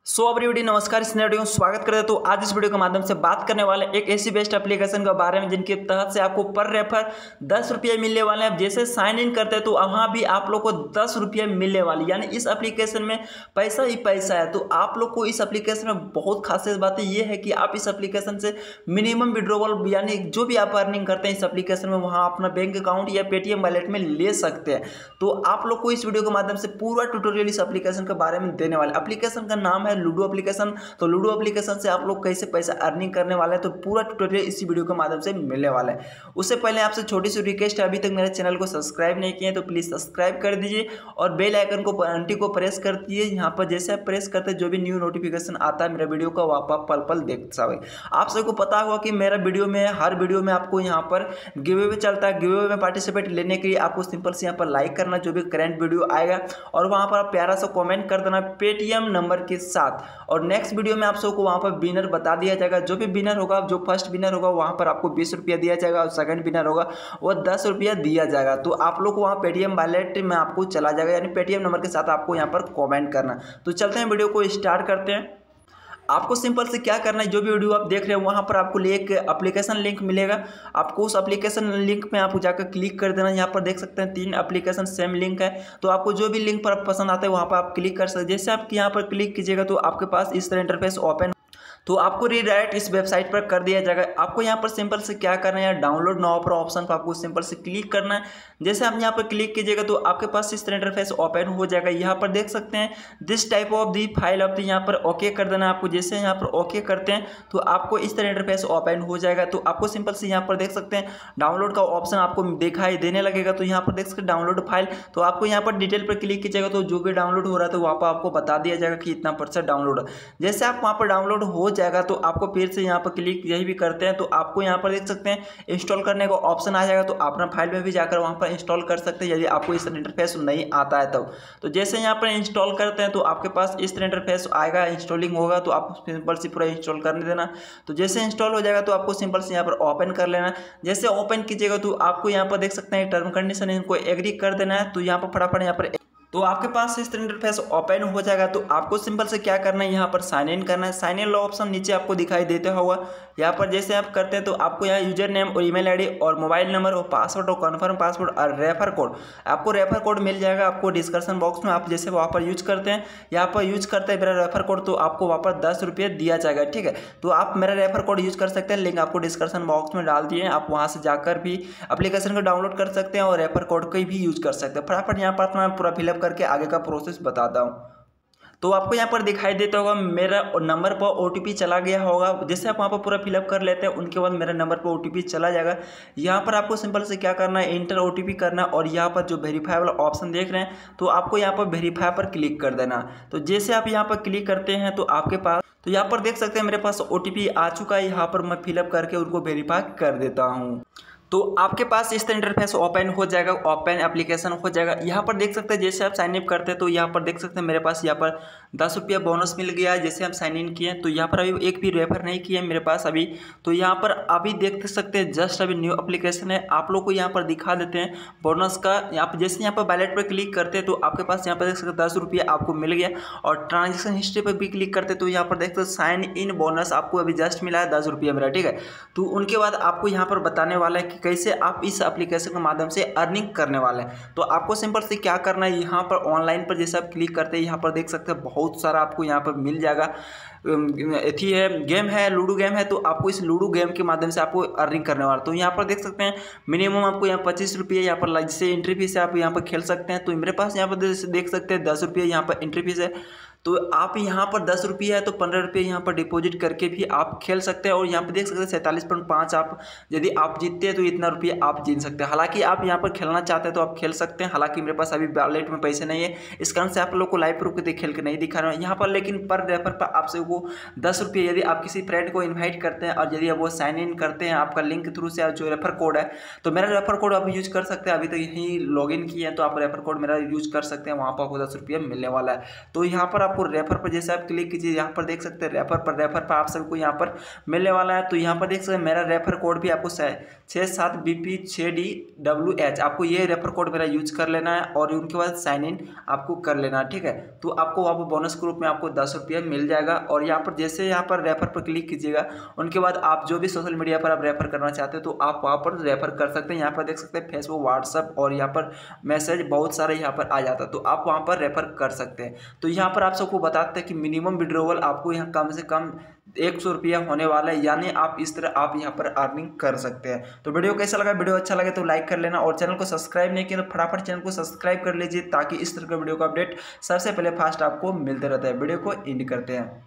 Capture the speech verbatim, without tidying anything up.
सो so, everybody नमस्कार। इस video में स्वागत करते हैं। तो आज इस वीडियो के माध्यम से बात करने वाले एक ऐसी बेस्ट एप्लीकेशन के बारे में जिनके तहत से आपको पर रेफर दस रुपये मिलने वाले हैं। जैसे साइन इन करते हैं तो वहाँ भी आप लोग को दस रुपये मिलने वाली, यानी इस एप्लीकेशन में पैसा ही पैसा है। तो आप लोग को इस एप्लीकेशन में बहुत खासियत बात ये है कि आप इस एप्लीकेशन से मिनिमम विड्रॉवल यानी जो भी आप अर्निंग करते हैं इस एप्लीकेशन में वहाँ अपना बैंक अकाउंट या पेटीएम वॉलेट में ले सकते हैं। तो आप लोग को इस वीडियो के माध्यम से पूरा ट्यूटोरियल इस एप्लीकेशन के बारे में देने वाले। एप्लीकेशन का नाम है लूडो एप्लीकेशन। तो लूडो एप्लीकेशन से आप लोग कैसे पैसा अर्निंग करने वाले हैं तो पूरा ट्यूटोरियल इसी वीडियो के माध्यम से मिलने वाला है। उससे पहले आपसे छोटी सी रिक्वेस्ट है, अभी तक मेरे चैनल को सब्सक्राइब नहीं किए तो प्लीज सब्सक्राइब कर दीजिए और बेल आइकन को घंटी को प्रेस कर दीजिए। यहाँ पर जैसे आप प्रेस करते हैं जो भी न्यू नोटिफिकेशन आता है मेरा वीडियो का वहाँ पर पल पल देख सके। आप सबको पता होगा कि मेरा वीडियो में हर वीडियो में आपको यहाँ पर गिव अवे चलता है। गिव अवे में पार्टिसिपेट लेने के लिए आपको सिंपल से यहाँ पर लाइक करना जो भी करंट वीडियो आएगा और वहाँ पर प्यारा सा कमेंट कर देना पेटीएम नंबर के साथ। और नेक्स्ट वीडियो में आप सबको वहाँ पर विनर बता दिया जाएगा। जो भी विनर होगा, जो फर्स्ट विनर होगा वहाँ पर आपको बीस रुपया दिया जाएगा और सेकंड विनर होगा वो दस रुपया दिया जाएगा। तो आप लोग को वहाँ पेटीएम वॉलेट में आपको चला जाएगा, यानी पेटीएम नंबर के साथ आपको यहाँ पर कमेंट करना। तो चलते हैं वीडियो को स्टार्ट करते हैं। आपको सिंपल से क्या करना है, जो भी वीडियो आप देख रहे हैं वहाँ पर आपको एक एप्लीकेशन लिंक मिलेगा। आपको उस एप्लीकेशन लिंक में आप जाकर क्लिक कर देना। यहाँ पर देख सकते हैं तीन एप्लीकेशन सेम लिंक है। तो आपको जो भी लिंक पर पसंद आता है वहाँ पर आप क्लिक कर सकते हैं। जैसे आप यहाँ पर क्लिक कीजिएगा तो आपके पास इस तरह इंटरफेस ओपन, तो आपको रीडायरेक्ट इस वेबसाइट पर कर दिया जाएगा। आपको यहाँ पर सिंपल से क्या करना है, डाउनलोड नाउ पर ऑप्शन पर आपको सिंपल से क्लिक करना है। जैसे आप यहाँ पर क्लिक कीजिएगा तो आपके पास इस तरह इंटरफेस ओपन हो जाएगा। यहाँ पर देख सकते हैं this type of the file of the, यहाँ पर ओके कर देना है आपको। जैसे यहाँ पर ओके करते हैं तो आपको इस तरह इंटरफेस ओपन हो जाएगा। तो आपको सिंपल से यहाँ पर देख सकते हैं डाउनलोड का ऑप्शन आपको दिखाई देने लगेगा। तो यहाँ पर देख सकते हैं डाउनलोड फाइल, तो आपको यहाँ पर डिटेल पर क्लिक कीजिएगा तो जो भी डाउनलोड हो रहा है तो वहाँ पर आपको बता दिया जाएगा कि इतना परसेंट डाउनलोड है। जैसे आप वहाँ पर डाउनलोड हो जाएगा तो आपको फिर से यहाँ पर क्लिक यही भी करते हैं तो आपको यहाँ पर देख सकते हैं इंस्टॉल करने का ऑप्शन आ जाएगा। तो अपना फाइल में भी जाकर वहाँ पर इंस्टॉल कर सकते हैं यदि आपको इस तरह इंटरफेस नहीं आता है तब। तो जैसे यहाँ पर इंस्टॉल करते हैं तो आपके पास इस तरह इंटरफेस आएगा, इंस्टॉलिंग होगा तो आपको सिंपल से पूरा इंस्टॉल करने देना। तो जैसे इंस्टॉल हो जाएगा तो आपको सिंपल से यहाँ पर ओपन कर लेना। जैसे ओपन कीजिएगा तो आपको यहाँ पर देख सकते हैं टर्म कंडीशन इनको एग्री कर देना है। तो यहाँ पर फटाफट यहाँ पर तो आपके पास इस तरह इंटरफेस ओपन हो जाएगा। तो आपको सिंपल से क्या करना है, यहाँ पर साइन इन करना है। साइन इन ऑप्शन नीचे आपको दिखाई देते होगा। यहाँ पर जैसे आप करते हैं तो आपको यहाँ यूजर नेम और ईमेल आईडी और मोबाइल नंबर और पासवर्ड और कन्फर्म पासवर्ड और रेफर कोड, आपको रेफर कोड मिल जाएगा आपको डिस्क्रिप्शन बॉक्स में। आप जैसे वहाँ पर यूज करते हैं, यहाँ पर यूज करते हैं मेरा रेफर कोड तो आपको वहाँ पर दस रुपये दिया जाएगा। ठीक है, तो आप मेरा रेफर कोड यूज कर सकते हैं, लिंक आपको डिस्क्रिप्शन बॉक्स में डाल दिए। आप वहाँ से जाकर भी एप्लीकेशन को डाउनलोड कर सकते हैं और रेफर कोड को भी यूज कर सकते हैं। फटाफट यहाँ पर मैं पूरा फिलअप करके आगे का प्रोसेस बताता हूँ। तो आपको यहाँ पर दिखाई देता होगा मेरा नंबर पर ओटीपी चला गया होगा। जैसे आप वहाँ पर पूरा फिलअप कर लेते हैं उनके बाद मेरे नंबर पर ओटीपी चला जाएगा। यहाँ पर आपको सिंपल से क्या करना है, इंटर ओटीपी करना और यहाँ पर जो वेरीफाई वाला ऑप्शन देख रहे हैं तो आपको यहाँ पर वेरीफाई पर क्लिक कर देना। तो जैसे आप यहाँ पर क्लिक करते हैं तो आपके पास तो यहाँ पर देख सकते हैं मेरे पास ओटीपी आ चुका है। यहाँ पर मैं फिलअप करके उनको वेरीफाई कर देता हूँ। तो आपके पास इस तरह इंटरफेस ओपन हो जाएगा, ओपन एप्लीकेशन हो जाएगा। यहाँ पर देख सकते हैं जैसे आप साइन अप करते हैं तो यहाँ पर देख सकते हैं मेरे पास यहाँ पर दस रुपया बोनस मिल गया है। जैसे आप साइन इन किए तो यहाँ पर अभी एक भी रेफर नहीं किया है मेरे पास अभी। तो यहाँ पर अभी देख सकते हैं जस्ट अभी न्यू एप्लीकेशन है। आप लोग को यहाँ पर दिखा देते हैं बोनस का। यहाँ पर जैसे यहाँ पर वैलेट पर क्लिक करते हैं तो आपके पास यहाँ पर देख सकते हैं दस रुपया आपको मिल गया। और ट्रांजेक्शन हिस्ट्री पर भी क्लिक करते हैं तो यहाँ पर देख सकते हैं साइन इन बोनस आपको अभी जस्ट मिला है दस रुपया मेरा। ठीक है, तो उनके बाद आपको यहाँ पर बताने वाला है कि कैसे आप इस एप्लीकेशन के माध्यम से अर्निंग करने वाले हैं। तो आपको सिंपल से क्या करना है, यहाँ पर ऑनलाइन पर जैसे आप क्लिक करते हैं यहाँ पर देख सकते हैं बहुत सारा आपको यहाँ पर मिल जाएगा। एथी है गेम है, लूडो गेम है। तो आपको इस लूडो गेम के माध्यम से आपको अर्निंग करने वाला। तो यहाँ पर देख सकते हैं मिनिमम आपको यहाँ पच्चीस रुपये यहाँ पर जैसे एंट्री फीस है आप यहाँ पर खेल सकते हैं। तो मेरे पास यहाँ पर देख सकते हैं दस रुपये यहाँ पर एंट्री फीस है। तो आप यहाँ पर दस रुपये है तो पंद्रह रुपये यहाँ पर डिपॉजिट करके भी आप खेल सकते हैं। और यहाँ पर देख सकते हैं सैंतालीस पॉइंट पाँच आप यदि आप जीतते हैं तो इतना रुपये आप जीत सकते हैं। हालांकि आप यहाँ पर खेलना चाहते हैं तो आप खेल सकते हैं। हालांकि मेरे पास अभी वॉलेट में पैसे नहीं है, इस कारण से आप लोग को लाइव प्रूफ के खेल के नहीं दिखा रहा हूँ यहाँ पर। लेकिन पर रेफर पर आप सबको दस रुपये यदि आप किसी फ्रेंड को इन्वाइट करते हैं और यदि वो साइन इन करते हैं आपका लिंक के थ्रू से जो रेफर कोड है तो मेरा रेफर कोड आप यूज कर सकते हैं। अभी तक यही लॉग इन किए हैं तो आप रेफर कोड मेरा यूज कर सकते हैं, वहाँ पर आपको दस रुपये मिलने वाला है। तो यहाँ पर आप आपको रेफर पर जैसे आप क्लिक कीजिए, यहाँ पर देख सकते हैं रेफर पर, रेफर पर आप सबको यहाँ पर मिलने वाला है। तो यहाँ पर देख सकते हैं मेरा रेफर कोड भी आपको छः सात बी पी छः डी डब्ल्यू एच, आपको ये रेफर कोड मेरा यूज कर लेना है और उनके बाद साइन इन आपको कर लेना है, ठीक है। तो आपको वहाँ पर बोनस ग्रुप में आपको दस रुपये मिल जाएगा। और यहाँ पर जैसे यहाँ पर रेफर पर क्लिक कीजिएगा, उनके बाद आप जो भी सोशल मीडिया पर आप रेफर करना चाहते हो तो आप वहाँ पर रेफर कर सकते हैं। यहाँ पर देख सकते हैं फेसबुक, व्हाट्सअप और यहाँ पर मैसेज बहुत सारे यहाँ पर आ जाता है, तो आप वहाँ पर रेफर कर सकते हैं। तो यहाँ पर आप सबको बताते हैं कि मिनिमम विड्रॉवल आपको यहाँ कम से कम एक सौ रुपया होने वाला है, यानी आप इस तरह आप यहाँ पर अर्निंग कर सकते हैं। तो वीडियो कैसा लगा? वीडियो अच्छा लगे तो लाइक कर लेना और चैनल को सब्सक्राइब नहीं किया तो फटाफट चैनल को सब्सक्राइब कर लीजिए, ताकि इस तरह का वीडियो का अपडेट सबसे पहले फास्ट आपको मिलते रहता है। वीडियो को एंड करते हैं।